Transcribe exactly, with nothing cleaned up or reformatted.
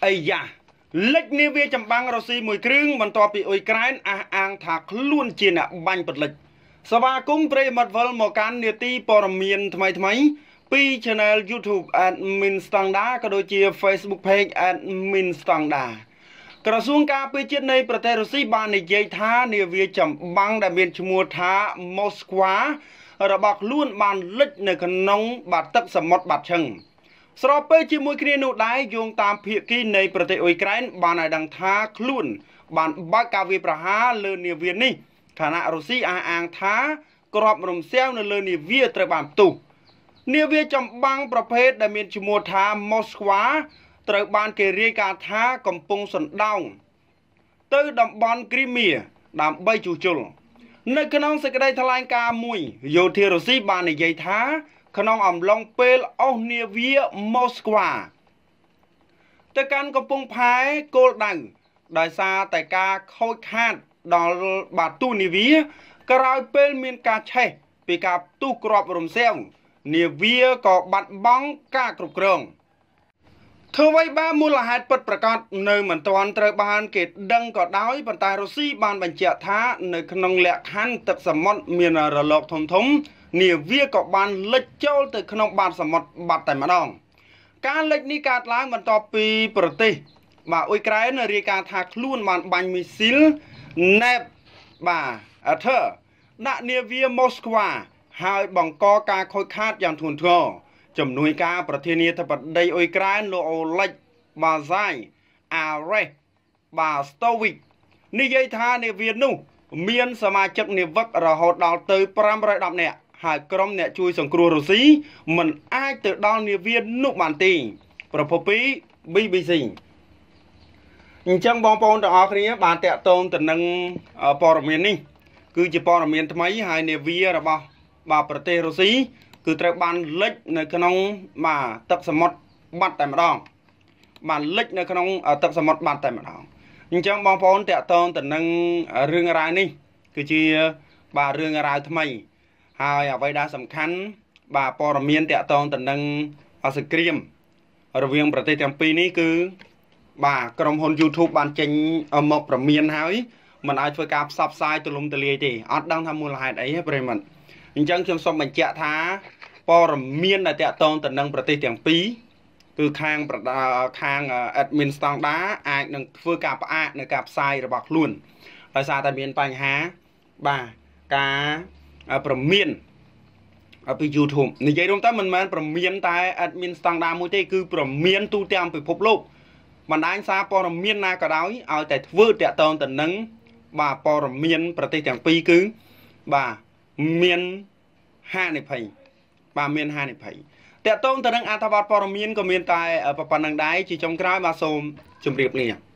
អីយ៉ាលិចនាវាចម្បាំងរុស្ស៊ីមួយគ្រឿងបន្ទាប់ពីអ៊ុយក្រែនអះអាងថាខ្លួនជាអ្នកបាញ់បលិចសវ៉ាគុំប្រិមត្តវិលមកកាន់នាទីព័ត៌មានថ្មីថ្មីពី Channel YouTube Admin Standard ក៏ដូចជា Facebook Page Admin Standard ក្រសួងការពារជាតិនៃប្រទេសរុស្ស៊ីបាននិយាយថានាវាចម្បាំងដែលមានឈ្មោះថា Moskva របស់ខ្លួនបានលិចនៅក្នុងបាតទឹកសមុទ្របាត់ឈឹងស្របពេលជាមួយគ្នានោះដែរយោងតាមភាគីនៃប្រទេសអ៊ុយក្រែនបានឲ្យដឹងថាខ្លួនបានបើកការវាយប្រហារលើនាវានេះខណៈរុស្ស៊ីអះអាងថាក្របរំសាំងនៅលើនាវាត្រូវបានផ្ទុះនាវាចម្បាំងប្រភេទដែលមានឈ្មោះថា Moskva ត្រូវបានគេរាយការណ៍ថាកំពុងសណ្ដោងទៅតំបន់គ្រីមៀដើម្បីជួសជុលនៅក្នុងសេចក្តីថ្លែងការណ៍មួយយោធារុស្ស៊ីបាននិយាយថាក្នុងអំឡុងពេលអស់នាវា Moskva ទៅកាន់កំពង់ផែគោលដៅដោយសារតែការខូចខាតដល់បាតទូនាវាក្រោយពេលមានការឆេះពីការផ្ទុះគ្រាប់រំសាំងនាវាក៏បាត់បង់ការគ្រប់គ្រងធ្វើអ្វីបើមូលហេតុពិតប្រាកដនៅមិនទាន់ត្រូវបានគេដឹងក៏ដោយប៉ុន្តែរុស្ស៊ីបានបញ្ជាក់ថានៅក្នុងលក្ខខណ្ឌទឹកសមុទ្រមានរលកធំធំនាវាក៏បានលិចចូលទៅក្នុងបាតសមុទ្របាត់តែម្ដងការលិចនេះកើតឡើងបន្ទាប់ពីប្រទេសបាទអ៊ុយក្រែនរាយការណ៍ថាខ្លួនបានបាញ់មីស៊ីលណេបបាទអធិដាក់នាវា Moskva ហើយបង្កការខូចខាតយ៉ាងធ្ងន់ធ្ងរជំនួយការប្រធានាធិបតីអ៊ុយក្រែនលោកអូលេចបាហ្សាយអារ៉េសបាស្តូវិកនិយាយថានាវានោះមានសមាជិកនាវិករហូតដល់ទៅប្រាំរយដប់នាក់ហើយក្រុមអ្នកជួយសង្គ្រោះរុស្ស៊ីមិនអាចទៅដល់នាវានោះបានទេប្រពន្ធពី ប៊ី ប៊ី ស៊ី អញ្ចឹងបងប្អូនទាំងអស់គ្នាបានតាក់ទងទៅនឹងព័ត៌មាននេះគឺជាព័ត៌មានថ្មីហើយនាវារបស់បាទប្រទេសរុស្ស៊ីគឺត្រូវបានលិចនៅក្នុងបាទទឹកសមុទ្របាត់តែម្ដងបានលិចនៅក្នុងទឹកសមុទ្របាត់តែម្ដងអញ្ចឹងបងប្អូនតាក់ទងទៅនឹងរឿងរ៉ាវនេះគឺជាបាទរឿងរ៉ាវថ្មីហើយអ្វីដែលសំខាន់បាទព័ត៌មានតាក់ទងទៅនឹងសង្គ្រាមរវាងប្រទេសទាំងពីរនេះគឺបាទក្រុមហ៊ុន YouTube បានចេញមកប្រមានហើយមិនអាចធ្វើការផ្សព្វផ្សាយទូលំទូលាយទេអត់ដឹងថាមូលហេតុអីទេប្រិមត្តអញ្ចឹងខ្ញុំសូមបញ្ជាក់ថាព័ត៌មានដែលតាក់ទងទៅនឹងប្រទេសទាំងពីរគឺខាងខាង Admin Standard អាចនឹងធ្វើការផ្អាកនៅការផ្សាយរបស់ខ្លួនដោយសារតែមានបញ្ហាបាទការប្រមានពី YouTube និយាយរួមទៅមិនមែនប្រមានតែ Admin Standard មួយទេគឺប្រមានទូទាំងពិភពលោកបណ្ដាញសារព័ត៌មានណាក៏ដោយឲ្យតែធ្វើតាក់ទងទៅនឹងបាទព័ត៌មានប្រទេសទាំងពីរគឺបាទមានហានិភ័យបាទមានហានិភ័យតាក់ទងទៅនឹងអត្ថបទព័ត៌មានក៏មានតែប៉ុណ្្នឹងដែរជាចុងក្រោយបាទសូមជម្រាបលា